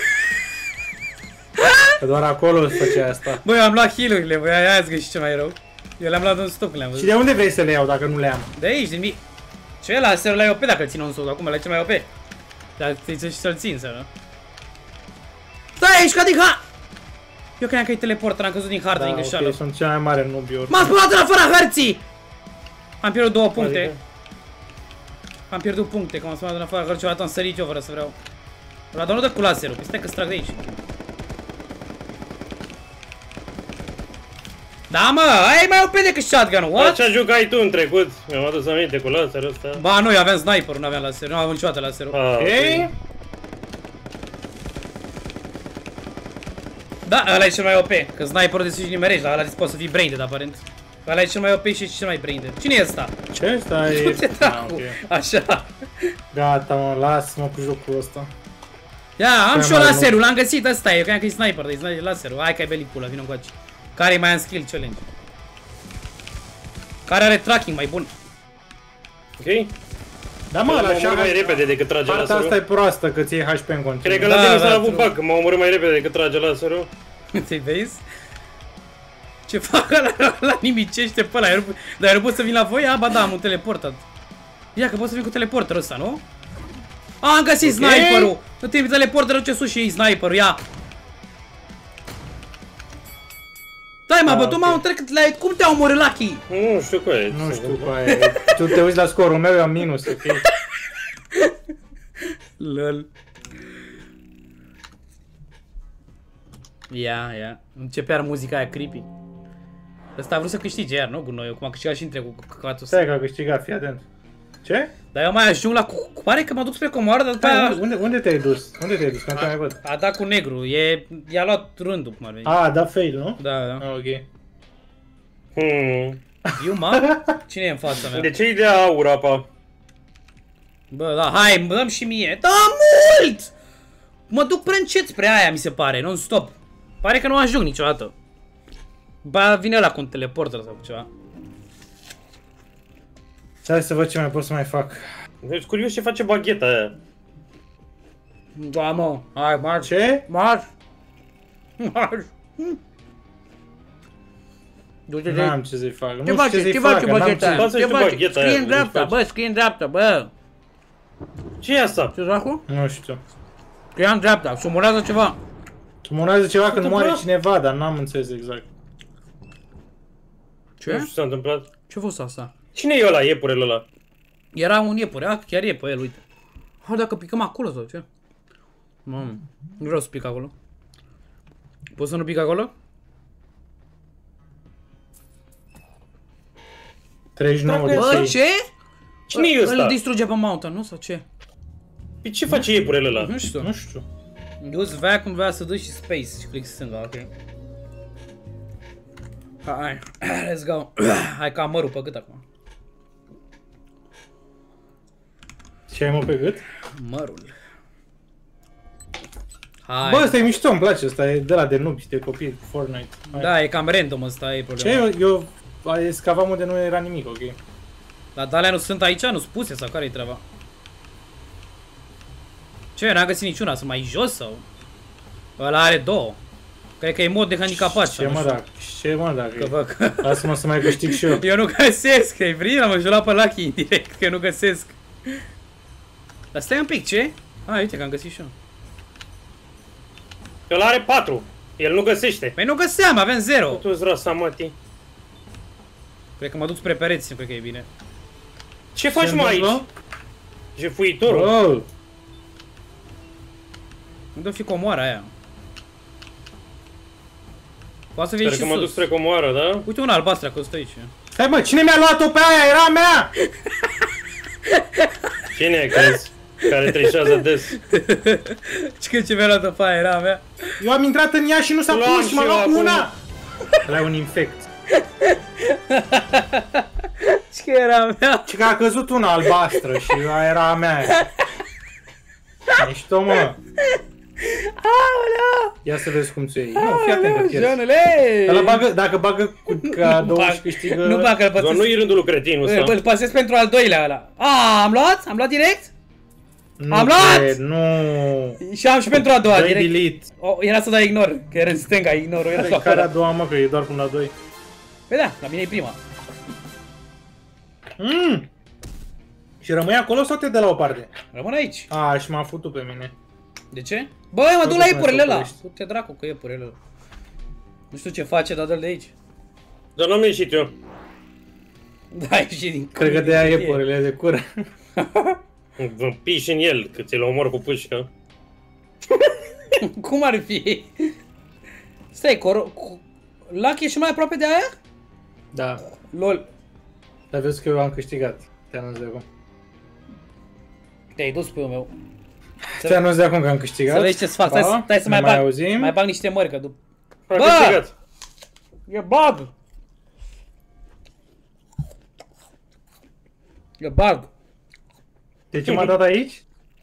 Speaker 2: Că doar acolo îți făcea asta.
Speaker 1: Băi, eu am luat heal-urile, băi, aia ați găsit ce mai rău. Eu le-am luat un stop când le-am
Speaker 2: Și
Speaker 1: văzut.
Speaker 2: de unde vrei să le iau dacă nu le am?
Speaker 1: De aici, din ce la serul la OP dacă îl țin un stop, acum la ce mai OP. Dar trebuie și să-l țin, să nu? Stai aici, ca din ha! Eu credeam că e teleporter, am căzut din hartă, din greșeală.
Speaker 2: ok, sunt cel mai mare noob eu.
Speaker 1: M-am spălat în afara hărții! Am pierdut 2 puncte.
Speaker 3: Adică?
Speaker 1: Am pierdut puncte, că m-am spălat în afara hărții, am sărit eu fără să vreau. La dar nu dă cu laserul, păi stai că strag de aici. Da, mă, aia e mai OP decât shotgun-ul, what?
Speaker 3: Ce jucai tu în trecut? Mi-am adus aminte cu laserul ăsta.
Speaker 1: Ba, nu, eu aveam sniper, nu aveam laser, nu aveam niciodată laserul.
Speaker 2: Ok?
Speaker 1: Da, ăla e cel mai OP, că sniperul de sus nimerești, dar ăla poți să fii braindead aparent. Ăla e cel mai OP și cel mai braindead. Cine e ăsta?
Speaker 2: Ce? Ăsta e...
Speaker 1: Du-te
Speaker 2: Ah,
Speaker 1: dracu,
Speaker 2: ok.
Speaker 1: așa.
Speaker 2: Gata, mă, lasă-mă cu jocul ăsta.
Speaker 1: Ia, am și eu
Speaker 2: mai
Speaker 1: laserul, l-am găsit, ăsta e, eu credeam că e sniper, dar e laserul. Hai că ai belit pula, vină încoace. Care e mai în skill challenge? Care are tracking mai bun?
Speaker 3: Ok?
Speaker 2: Da, mă,
Speaker 3: Mă
Speaker 2: la
Speaker 3: omorâ mai
Speaker 2: așa...
Speaker 3: repede decât trage
Speaker 2: Partea asta e
Speaker 3: laserul.
Speaker 2: proastă, că ți-e HP în continuu.
Speaker 3: Cred că
Speaker 1: Da,
Speaker 3: la Denis
Speaker 1: da,
Speaker 3: a avut
Speaker 1: true.
Speaker 3: bug, că mă omorâ mai repede decât trage laserul.
Speaker 1: Ți-ai vezi? Ce fac ăla nimicește pe ăla, dar eu nu pot să vin la voi? A, ba da, am un teleportat. Ia că pot să vin cu teleporterul ăsta, nu? A, am găsit sniperul! Nu te teleporterul ce sus și ei sniperul, ia! Stai, m-a bătut, m-am trecut la... Cum te-au omorât, Lucky?
Speaker 3: Nu știu cu aia.
Speaker 2: Nu știu cu aia. Tu te uiți la scorul meu, eu am minus, ok?
Speaker 1: Lol. Ia. Începea muzica aia creepy. Ăsta a vrut să câștige iar, nu? Gunoi, cum a câștigat și între cu căcatul ăsta.
Speaker 2: Stai că a câștigat, fii atent. Ce?
Speaker 1: Dar eu mai ajung la... Pare că mă duc spre comoară, dar după aia...
Speaker 2: Unde te-ai dus? Unde te-ai dus? Că nu te mai văd.
Speaker 1: A dat cu negru, i-a luat rândul, cum ar veni.
Speaker 2: A, da fail, nu?
Speaker 1: Da.
Speaker 2: Ah, ok.
Speaker 1: Eu, mă? Cine e în fața mea?
Speaker 3: De ce-i de aur apa?
Speaker 1: Bă, da, hai, mă dăm și mie. Da, mult! Mă duc prea încet spre aia, mi se pare, non-stop. Pare că nu ajung niciodată. Ba, vine ăla cu un teleporter sau ceva.
Speaker 2: Hai să văd ce mai pot să mai fac.
Speaker 3: Ești curios ce face bagheta aia.
Speaker 1: Da, mă, hai, marș.
Speaker 2: Ce?
Speaker 1: Marș. Marș. Du-te de...
Speaker 2: N-am ce să-i fac. Nu
Speaker 1: Ce
Speaker 2: știu ce
Speaker 1: face?
Speaker 2: să-i
Speaker 1: Ce
Speaker 2: fac.
Speaker 1: face bagheta aia?
Speaker 3: Lasă-și
Speaker 1: Ce
Speaker 3: tu
Speaker 1: face?
Speaker 3: bagheta aia,
Speaker 1: Scrie în
Speaker 3: ce
Speaker 1: dreapta,
Speaker 3: faci?
Speaker 1: bă, scrie în dreapta, bă.
Speaker 3: Ce e asta?
Speaker 1: Ce dracu?
Speaker 2: Nu știu.
Speaker 1: Scrie în dreapta, sumulează ceva.
Speaker 2: Tumorează ceva când
Speaker 3: Tu,
Speaker 2: moare
Speaker 3: bă?
Speaker 2: cineva, dar n-am înțeles exact.
Speaker 1: Ce?
Speaker 3: Nu știu ce s-a întâmplat.
Speaker 1: Ce-a fost asta?
Speaker 3: Cine e ăla, iepurele ăla?
Speaker 1: Era un iepure, chiar e pe el, uite. Ha, dacă picăm acolo sau ce? Mamă, nu vreau să pic acolo. Poți să nu pic acolo?
Speaker 2: 39 de
Speaker 1: Bă,
Speaker 2: cei.
Speaker 1: ce?
Speaker 3: Cine e
Speaker 1: Îl
Speaker 3: ăsta?
Speaker 1: distruge pe mountain, nu? Sau ce?
Speaker 3: Păi ce face iepurele ăla?
Speaker 1: Nu știu.
Speaker 2: Nu știu.
Speaker 1: Use vacuum vrea să dă și space și click stânga, ok. Hai, let's go. Hai că am mărul pe gât acum.
Speaker 2: Ce ai mă pe gât?
Speaker 1: Mărul. Hai.
Speaker 2: Bă, ăsta e mișto, îmi place, ăsta e de la de nubi, de copii, Fortnite. Hai.
Speaker 1: Da, e cam random ăsta, e problema.
Speaker 2: Ce? Eu scavam unde nu era nimic, ok?
Speaker 1: Dar alea nu sunt aici? Nu spuse sau care-i treaba? Ce? N-am găsit niciuna, sunt mai jos sau? Ăla are două. Cred că e mod de handicapat.
Speaker 2: Ce mă dacă? Ce mă dacă?
Speaker 1: Că vă că...
Speaker 2: Lasă-mă să mai câștig și eu.
Speaker 1: Eu nu găsesc, e vrina, mă jurat pe Lucky indirect, că nu găsesc. Dar stai un pic, ce? Ah, uite că am găsit și eu.
Speaker 3: Ăla are 4. El nu găsește.
Speaker 1: Păi nu găseam, avem 0.
Speaker 3: Tu-ți rasa, mătii.
Speaker 1: Cred că mă duc spre pereți, cred că e bine.
Speaker 3: Ce faci, mă, aici? Jefuitorul.
Speaker 2: Oh,
Speaker 1: Unde-o fi comoara aia? Poate să fie
Speaker 3: Sper
Speaker 1: și
Speaker 3: că mă duc
Speaker 1: sus.
Speaker 3: spre comoară, da?
Speaker 1: Uite una albastră, că stă aici.
Speaker 2: stai mă, cine mi-a luat-o pe aia? Era a mea!
Speaker 3: Cine crezi? Care trișează des.
Speaker 1: Ce mi-a luat pe aia, era a mea.
Speaker 2: Eu am intrat în ea și nu s-a
Speaker 3: Luam
Speaker 2: pus și m-a
Speaker 3: și eu
Speaker 2: luat cu
Speaker 3: acum.
Speaker 2: una! Ăla e un infect.
Speaker 1: Ce era a mea?
Speaker 2: Și că a căzut una albastră și aia era a mea. Mișto, mă.
Speaker 1: Aolea!
Speaker 2: Ia să vezi cum ți-o iei. Nu, fii atent că pierzi.
Speaker 1: Joanele!
Speaker 2: Ăla bagă, dacă bagă cu cadou
Speaker 1: bag.
Speaker 2: și câștigă...
Speaker 1: Nu bag, îl
Speaker 3: Doar
Speaker 1: păsesc.
Speaker 3: nu-i rândul lui cretinul ăsta.
Speaker 1: Îl păsesc pentru al doilea ăla. A, am luat? Am luat direct?
Speaker 2: Nu
Speaker 1: Am luat!
Speaker 2: cred, nu.
Speaker 1: Și am și pentru a doua
Speaker 2: Dai
Speaker 1: direct.
Speaker 2: delete.
Speaker 1: Oh, era să dai ignor, că era în stânga, ignorul era
Speaker 2: Care
Speaker 1: acolo.
Speaker 2: a doua, mă, că e doar până la 2.
Speaker 1: Păi da, la mine e prima.
Speaker 2: Și rămâi acolo sau te dă la o parte?
Speaker 1: Rămân aici.
Speaker 2: A, și m-a futut pe mine.
Speaker 1: De ce? Bă, mă duc
Speaker 2: Nu
Speaker 1: la
Speaker 2: te
Speaker 1: iepurele ăla.
Speaker 2: oprești.
Speaker 1: Du-te dracu cu iepurele ăla. Nu știu ce face, dar dă-l de aici.
Speaker 3: Dar n-am ieșit eu.
Speaker 1: Da, e și din
Speaker 2: Cred că de aia e porele de cură.
Speaker 3: Vă piși în el, că ți-l omor cu pușcă.
Speaker 1: Cum ar fi? Stai, Lucky e și mai aproape de aia?
Speaker 2: Da.
Speaker 1: LOL.
Speaker 2: Dar vezi că eu am câștigat. Te anunț de acum.
Speaker 1: Te-ai dus pe eu meu.
Speaker 2: Te anunț de acum că am câștigat.
Speaker 1: Să vezi ce-ți fac.
Speaker 2: Pa.
Speaker 1: Stai să
Speaker 2: Ne
Speaker 1: mai bag.
Speaker 2: auzim.
Speaker 1: Mai bag niște mări, că după...
Speaker 3: Am
Speaker 1: Bă!
Speaker 3: câștigat.
Speaker 1: E bug! E bug.
Speaker 2: De ce m-a dat aici?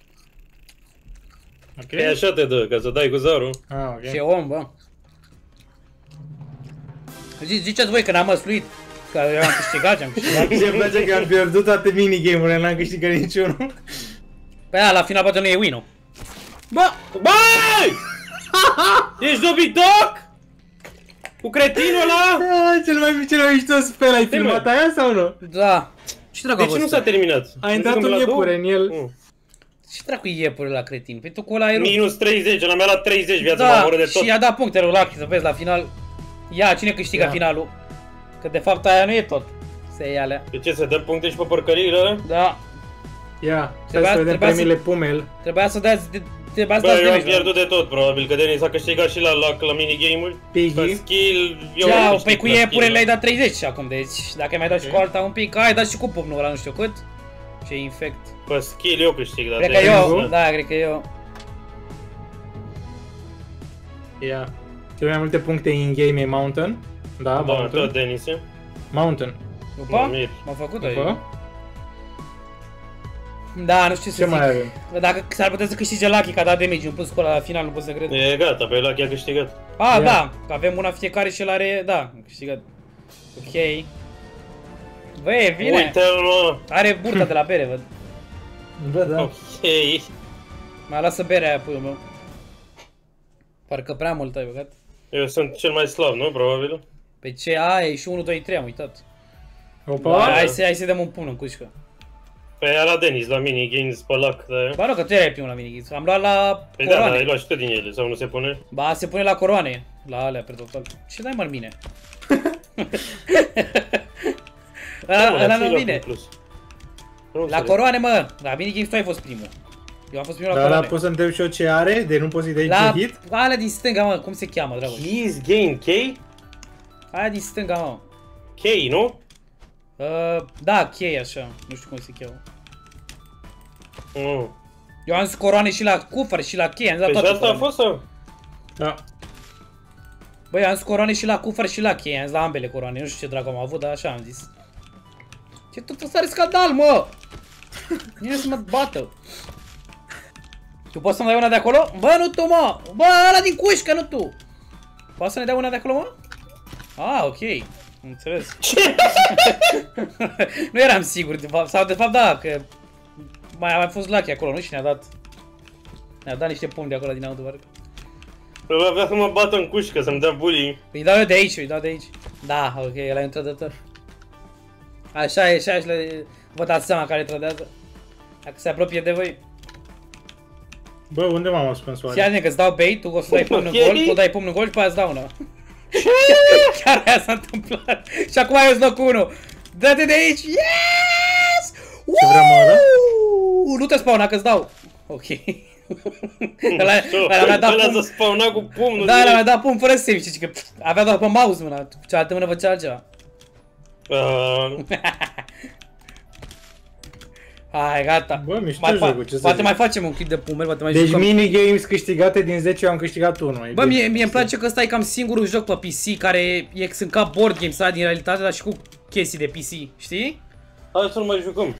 Speaker 2: Ok.
Speaker 3: E așa te dă, ca să dai cu zarul.
Speaker 2: Ah, ok.
Speaker 1: Ce om, bă. Ziceți voi că n-am măsluit. Că eu am câștigat, am câștigat.
Speaker 2: Ce-mi place că am pierdut toate minigame-urile, n-am câștigat niciunul.
Speaker 1: Pe aia, la final poate nu e win-ul. Bă!
Speaker 3: Băi! Ești dobitoc? Cu cretinul ăla?
Speaker 2: Ah, cel mai mișto spell, ai filmat aia sau nu?
Speaker 1: Da. Ce dracu a
Speaker 3: De ce nu
Speaker 1: fost
Speaker 3: s-a
Speaker 1: ăsta?
Speaker 3: terminat?
Speaker 2: A intrat un iepure în el.
Speaker 1: Ce dracu e iepure la cretin? Păi tu cu ăla ai rupt.
Speaker 3: Minus 30, ăla mi-a luat 30 viața, m-a
Speaker 1: Da,
Speaker 3: omorât de tot.
Speaker 1: și i-a dat punctele lui Lucky, să vezi la final. Ia, cine câștigă
Speaker 2: Da.
Speaker 1: finalul? Că de fapt aia nu e tot. Se ia alea.
Speaker 3: De ce, se dă puncte și pe porcăriile alea?
Speaker 1: Da.
Speaker 2: Ia, stai
Speaker 1: Trebuia-
Speaker 2: să vedem
Speaker 1: trebuia să-
Speaker 2: premiile Pumel.
Speaker 1: Trebuia să dați... Trebuia să
Speaker 3: Bă,
Speaker 1: dați
Speaker 3: eu am
Speaker 1: damage, da.
Speaker 3: pierdut de tot, probabil, că Denis a câștigat și la minigame-uri.
Speaker 2: Piggy.
Speaker 3: Pe skill, eu
Speaker 1: Ceau,
Speaker 3: am
Speaker 1: păi
Speaker 3: câștigat
Speaker 1: cu
Speaker 3: la
Speaker 1: iepure
Speaker 3: skill.
Speaker 1: le-ai dat 30 și acum, deci dacă ai mai dat și cu alta un pic, ai dat și cu pupnul ăla nu știu cât. Ce infect.
Speaker 3: Pe skill eu câștig, dar
Speaker 1: Cred că
Speaker 3: Denis
Speaker 1: eu,
Speaker 3: nu.
Speaker 1: da, cred că eu.
Speaker 2: Ia. Cele mai multe puncte in-game e Mountain. Da,
Speaker 3: Da,
Speaker 2: Mountain.
Speaker 3: tot Denis e.
Speaker 2: Mountain.
Speaker 1: După?
Speaker 3: Mă mir.
Speaker 1: M-a făcut
Speaker 2: După?
Speaker 1: eu. Da, nu știu ce
Speaker 2: Ce
Speaker 1: să
Speaker 2: mai
Speaker 1: zic.
Speaker 2: avem?
Speaker 1: Dacă s-ar putea să câștige Lucky, că a dat damage în plus cu ăla la final, nu pot să cred.
Speaker 3: E gata, pe Lucky a câștigat.
Speaker 1: Ah,
Speaker 2: Ia.
Speaker 1: da, că avem una fiecare și el are, da, a câștigat. Ok. Bă, e bine.
Speaker 3: Uite-l, mă.
Speaker 1: Are burta de la bere, văd.
Speaker 2: Bă, da.
Speaker 3: Ok.
Speaker 1: Mai lasă berea aia, puiul meu. Parcă prea mult ai băgat.
Speaker 3: Eu sunt cel mai slab, nu? Probabil.
Speaker 1: Pe ce? A, e și 1, 2, 3, am uitat.
Speaker 2: Opa.
Speaker 1: Hai să dăm un pumn în cușcă.
Speaker 3: Pe aia la Denis, la minigames, pe Luck, da.
Speaker 1: Ba nu, că tu erai primul la minighiț. Am luat la
Speaker 3: Păi da, dar ai
Speaker 1: coroane.
Speaker 3: luat și tu din ele, sau nu se pune?
Speaker 1: Ba, se pune la coroane. La alea, pe total. Ce dai mă mine? Ăla nu vine. La coroane, mă! La Mini Games tu ai fost primul. Eu am fost primul la
Speaker 2: Dar ăla
Speaker 1: coroane.
Speaker 2: pot să întreb și eu ce are? De nu poți să-i dai ce hit?
Speaker 1: Alea din stânga, mă, cum se cheamă, dragul?
Speaker 3: Keys gain K?
Speaker 1: Aia din stânga, mă.
Speaker 3: K, nu?
Speaker 1: Da, cheie așa, nu știu cum se cheamă.
Speaker 3: Nu.
Speaker 1: Eu am zis coroane și la cufăr și la cheie, am zis la
Speaker 3: Păi și
Speaker 1: toate
Speaker 3: asta a
Speaker 1: coroane.
Speaker 3: fost sau?
Speaker 2: Da.
Speaker 1: Băi, am zis coroane și la cufăr și la cheie, am zis la ambele coroane, nu știu ce dracu am avut, dar așa am zis. Ce tot ăsta are scandal, mă! Vine să mă bată. Tu poți să-mi dai una de acolo? Bă, nu tu, mă! Bă, ăla din cușcă, nu tu! Poți să ne dai una de acolo, mă? Ah, ok. Înțeles.
Speaker 3: Ce?
Speaker 1: Nu eram sigur, de fapt, sau de fapt da, că mai a mai fost Lucky acolo, nu? Și ne-a dat niște pumni de acolo din auto, parcă.
Speaker 3: Probabil avea să mă bată în cușcă, să-mi dea bullying.
Speaker 1: Îi dau eu de aici, îi dau de aici. Da, ok, ăla e un trădător. Așa e, așa e, vă dați seama care trădează. Dacă se apropie de voi.
Speaker 2: Bă, unde m-am ascuns oare?
Speaker 1: Fii că îți dau bait, tu o să dai pumn în
Speaker 3: Ok.
Speaker 1: gol, tu dai pumn în gol și pe aia îți dau una. Chiar aia s-a întâmplat. Și acum eu îți dau cu unul. Dă-te de aici, yes!
Speaker 2: Ce vrea, mă, ăla?
Speaker 1: Nu te spawna că îți dau. Ok. Ăla mi-a dat
Speaker 3: Ăla
Speaker 1: pumn.
Speaker 3: s-a spawna cu pumnul.
Speaker 1: Da, ăla mi-a dat pumn fără save, știi că avea doar pe mouse mâna, cealaltă mână făcea altceva. Hai, gata.
Speaker 2: Bă, mișto
Speaker 1: Mai
Speaker 2: jocul, ce să
Speaker 1: poate
Speaker 2: zic.
Speaker 1: mai facem un clip de pumeri, poate mai
Speaker 2: Deci
Speaker 1: jucăm.
Speaker 2: minigames câștigate din 10 eu am câștigat 1.
Speaker 1: Bă, mie îmi place că ăsta e cam singurul joc pe PC care sunt ca board games din realitate, dar și cu chestii de PC, știi?
Speaker 3: Hai să-l mai jucăm.